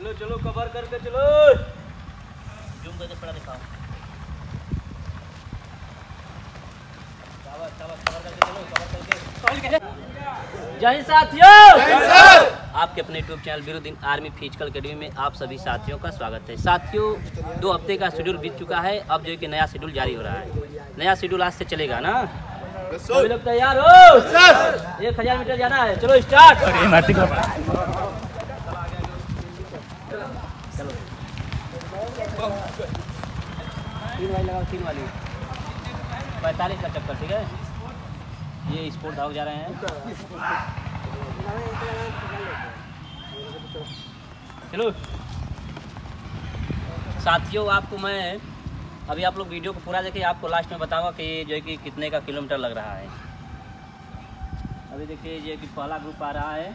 चलो चलो कवर करके चलो। जूम करके थोड़ा दिखाओ। जय साथियों, आपके अपने YouTube channel Biruddin army physical academy में आप सभी साथियों का स्वागत है। साथियों, 2 हफ्ते का शेड्यूल बीत चुका है। अब जो कि नया शेड्यूल जारी हो रहा है। नया शेड्यूल आज से चलेगा ना। सभी लोग तैयार हो? 1000 मीटर जाना है। चलो स्टार्ट। चलो 3 वाली लगाओ, 3 वाली 45 का चक्कर। ठीक है, ये स्पोर्ट धावक जा रहे हैं। चलो साथियों, आपको मैं अभी आप लोग वीडियो को पूरा देखिए, आपको लास्ट में बताऊंगा कि जो है कि कितने का किलोमीटर लग रहा है। अभी देखिए ये कि पहला ग्रुप आ रहा है।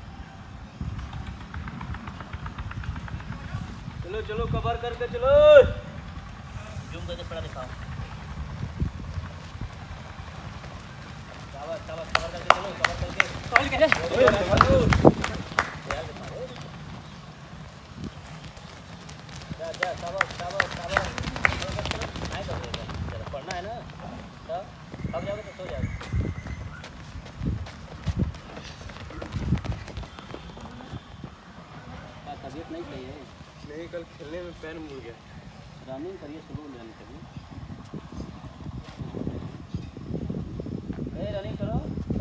चलो चलो कवर करके चलो। जूम करके थोड़ा दिखाओ। कवर करके चलो, कवर करके पढ़ना है ना, अब जाओगे तो सो जाओगे। क्या तबीयत नहीं सही है? नहीं, कल खेलने में पैर मुड़ गया। रनिंग करिए, शुरू रनिंग करिए। रनिंग करो।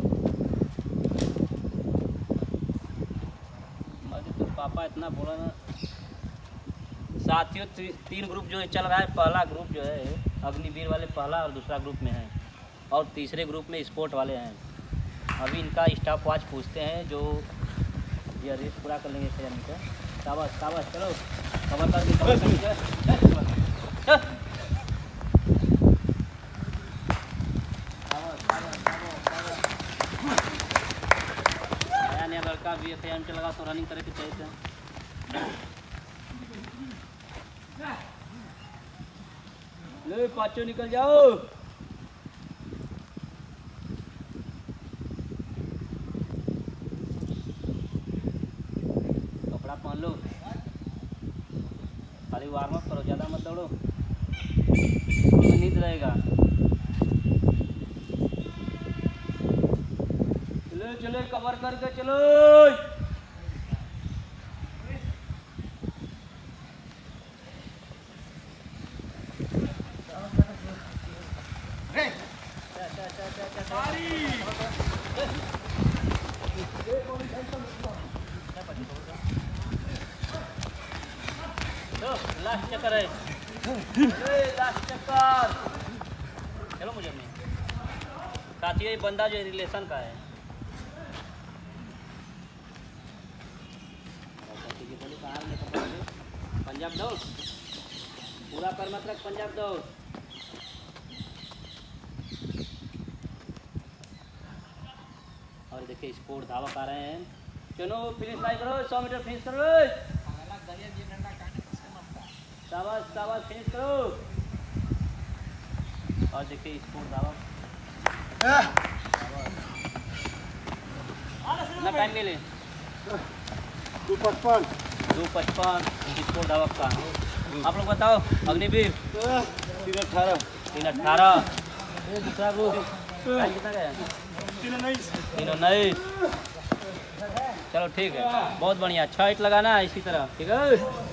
तो पापा इतना बोला ना। साथियों, 3 ग्रुप जो है चल रहा है। पहला ग्रुप जो है अग्निवीर वाले पहला और दूसरा ग्रुप में है, और तीसरे ग्रुप में स्पोर्ट वाले हैं। अभी इनका स्टॉप वॉच पूछते हैं, जो ये रेस पूरा कर लेंगे 1000 मीटर। शाबाश शाबाश, चलो कवर करके नया लड़का भी 1000 मीटर लगा तो रनिंग करे के चाहिए थे। ले पाँचों निकल जाओ। कपड़ा पहन लो, खाली वार्म अप करो, ज़्यादा मत दौड़ो, नींद रहेगा। चलो चलो कवर करके चलो। लास्ट चक्कर है। लास्ट चक्कर। चलो मुझे अपनी साथियों, ये बंदा जो रिलेशन का है। पंजाब दौड़ पूरा कर मत रख। पंजाब दौड़ और देखिए स्पोर्ट धावक आ रहे हैं। चलो फिनिश लाइन करो, 100 मीटर फिनिश करो। शाबाश शाबाश, फिनिश करो। और देखिए स्पोर्ट धावक ना टाइम के लिए 2:55 स्पोर्ट धावक का। आप लोग बताओ। अग्निवीर 3:18। दूसरा ग्रुप कितना गया? 3:19। चलो ठीक है, बहुत बढ़िया। 6 हिट लगाना है इसी तरह। ठीक है।